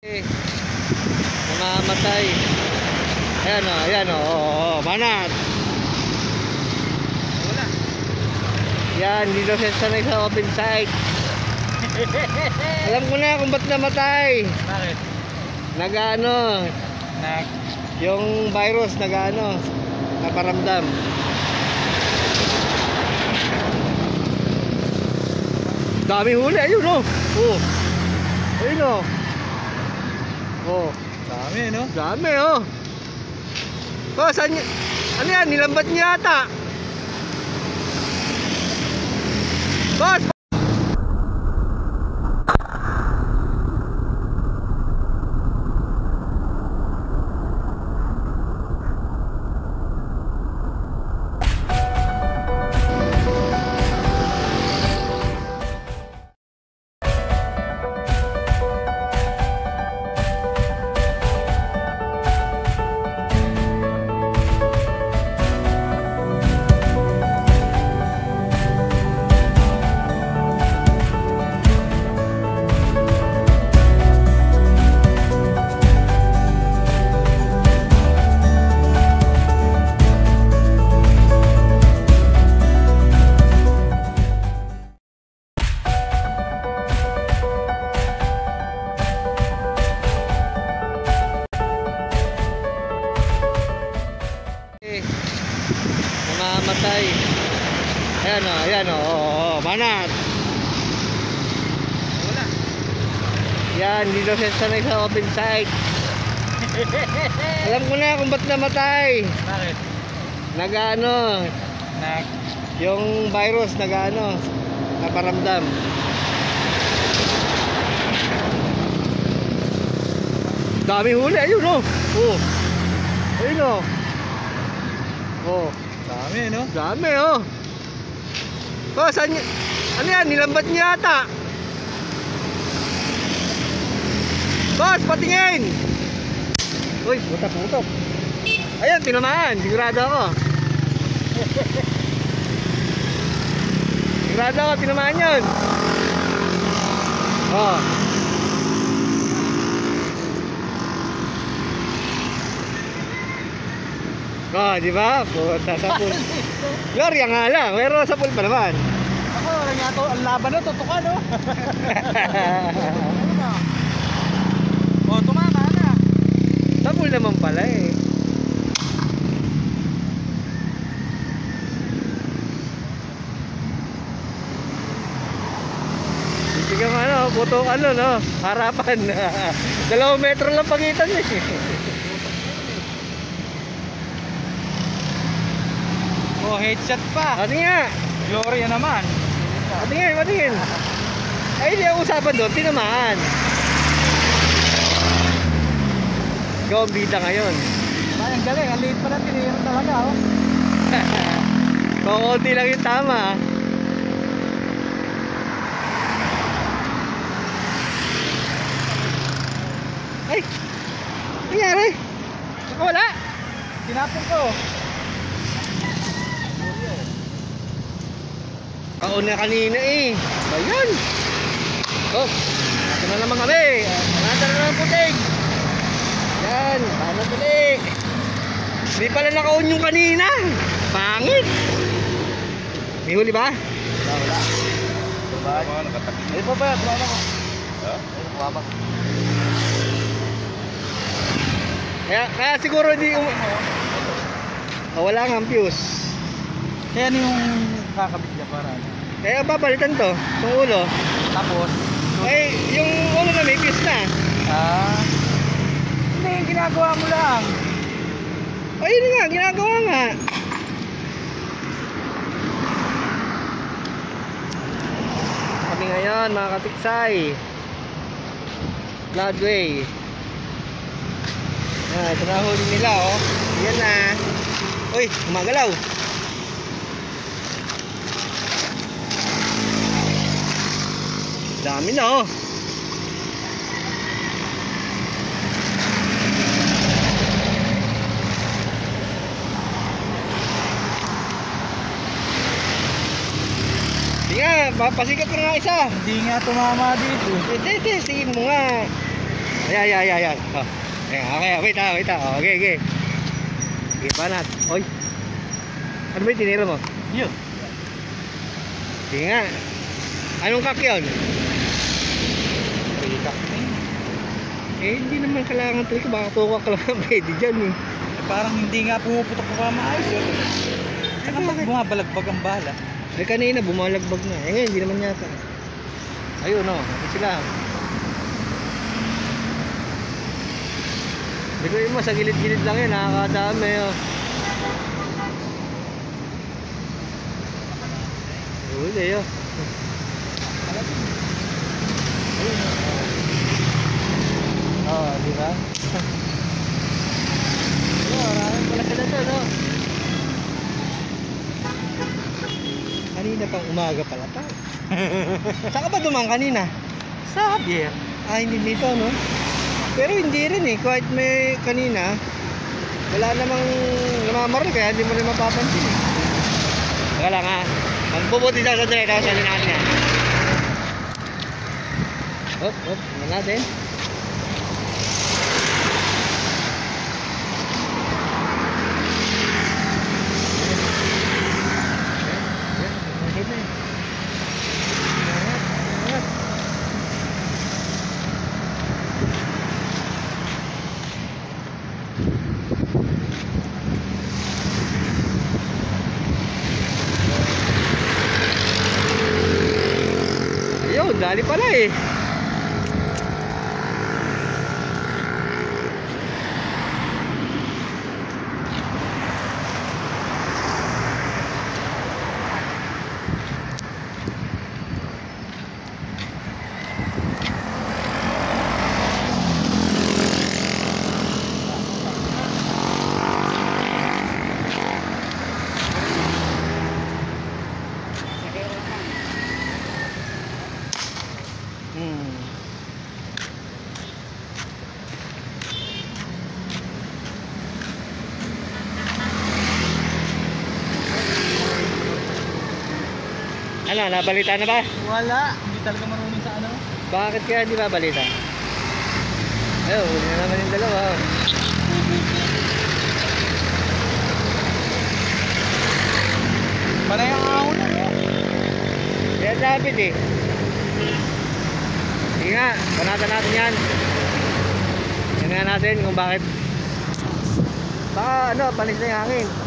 Namamatay. Ayan o, banat. Wala. Yan, hindi daw siya sanay sa open site. Alam ko na kung ba't namatay. Bakit? Yung virus naparamdam. Dami huli, ayun o. Ayun o. Dami, no? Dami o. Saan ano yan, nilambat niya ata. Boss! Namamatay. Ayan o, banat. Wala. Yan, hindi daw siya sanay sa open site. Alam ko na kung ba't namatay. Bakit? Yung virus naparamdam. Dami huli, ayun o. Ayun o. Dami, no? Dami o. Saan ano yan, nilambat niya ata. Boss, patingin. Uy, putok. Ayan, tinamaan, sigurado ako. Sigurado ako, tinamaan yun. Di ba? Puta sa pool. Gloria nga lang, pero sa pool pa naman. Ako, ang laban na, tutukan, no? Tumama na. Sa pool naman pala eh. Tingnan mo puto no? Harapan. 2 metro lang pagitan eh. Headshot pa. Ate nga. Gloria naman. Patingin. Ay, hindi ang usapan doon, tinamaan. Ikaw ang bida ngayon. Ang galing, ang liit pa na tinira talaga, oh. Kukunti lang yung tama. Ay! Nangyari? Wala? Tinapon ko. Kauna kanina eh. Ayan. Ito na naman kami. Nasa na naman puting. Yan. Paano tuloy? Hindi pala naka-on yung kanina. Pangit. May huli ba? Wala. Ay pa ba? Tumama ko. Tumama ko. Kaya siguro hindi wala nga ang fuse. Kaya ano yung kakabit niya para ano? Kaya babalitan to, itong ulo. Tapos? Yung ulo na may fuse na. Hindi, yung ginagawa mo lang. Yun nga, ginagawa nga. Kami ngayon mga katiksay, Floodway. Ito na huli nila oh. Yan na. Uy, gumagalaw. Dami na oh. Sige nga, pasikat ka nga isa. Hindi nga tumama dito. Tingin mo nga. Ayan. Oh. Ayan, okay, wait ha. Oh, okay. Okay, banat. Oy. Ano ba yung tinira mo? Yun. Sige nga. Anong kak yun? Kak. Hindi naman kailangan trika. Baka tukak ka lang pwede dyan eh. Parang hindi nga pumuputok pa maayos yun. Saka pag bumabalagbag ang bala. Kanina bumalagbag na. Ngayon hindi naman yata. Ayun o. Natin sila. Hindi ko mo sa gilid-gilid lang yan. Nakakadami o. Huli o. Oo, di ba? Maraming pala sila to, no? Kanina pang umaga pala to. Saan ka ba dumang kanina? Sa Javier. Hindi dito, no? Pero hindi rin eh. Kahit may kanina, wala namang namamaril kaya hindi mo rin mapapansin eh. Teka lang ha. Magbubuti sa direct sa linaan niya. Hop. Ano natin? Ayun, dali pala eh. Ano, nabalita na ba? Wala. Hindi talaga marunong sa ano. Bakit kaya hindi ba balita? Ayun, huli na naman yung dalawa. Panay ang ahon na. Kaya David eh. Sige nga, panatan natin yan. Tingnan natin kung bakit. Baka ano, panis na yung hangin.